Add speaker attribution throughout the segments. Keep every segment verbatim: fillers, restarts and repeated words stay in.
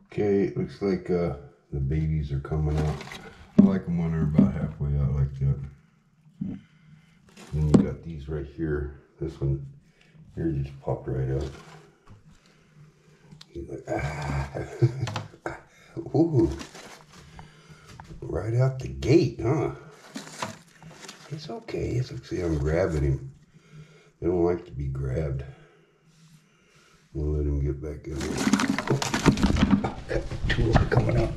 Speaker 1: Okay, it looks like uh, the babies are coming out. I like them when they're about halfway out like that. Then you got these right here. This one here just popped right out. He's like, ah. Ooh. Right out the gate, huh? It's okay. It's like, see, I'm grabbing him. They don't like to be grabbed. We'll let him get back in there. Oh, two are coming out.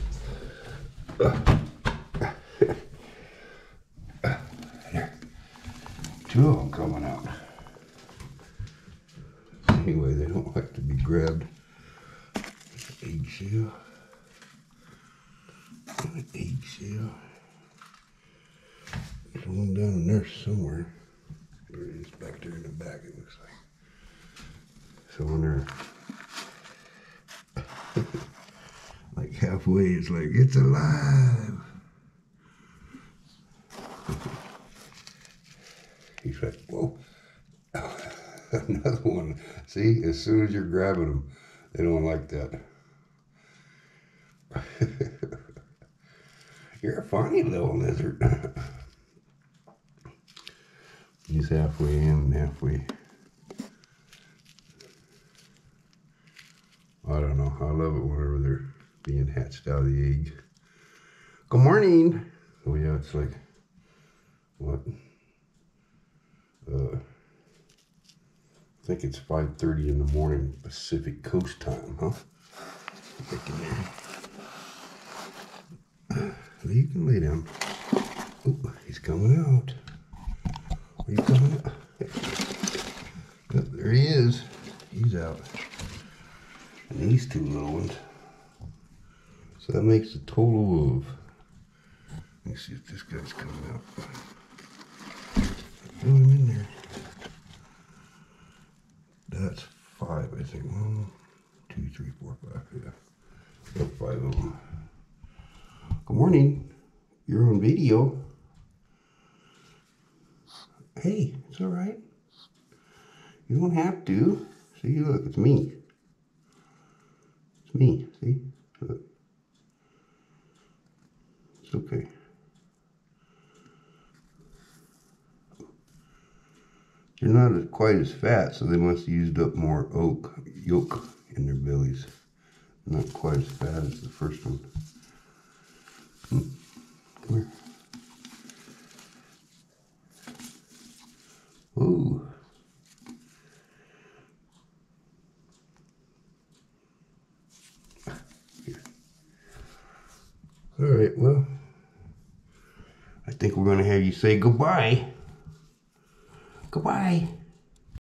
Speaker 1: There. Two of them coming out. Anyway, they don't like to be grabbed. Eggshell. An eggshell. There's one down in there somewhere. There it is, back there in the back, it looks like. So when they're like halfway, it's like, it's alive. He's like, whoa. Another one. See, as soon as you're grabbing them, they don't like that. You're a funny little lizard. He's halfway in and halfway. I don't know. I love it whenever they're being hatched out of the egg. Good morning. Oh yeah, it's like, what? Uh, I think it's five thirty in the morning Pacific Coast time, huh? Get in there. You can lay down. Oh, he's coming out. Are you coming out? Oh, there he is. He's out. And these two little ones. So that makes a total of, let me see if this guy's coming out. Throw him in there. That's five, I think. One, two, three, four, five. Yeah. Got five of them. Good morning. You're on video. Hey, it's all right. You don't have to. See, look, it's me. It's me, see? Look. It's okay. They're not quite as fat, so they must have used up more oak, yolk in their bellies. Not quite as fat as the first one. Hmm. Come here. Whoa. Here. All right, well, I think we're going to have you say goodbye. Goodbye.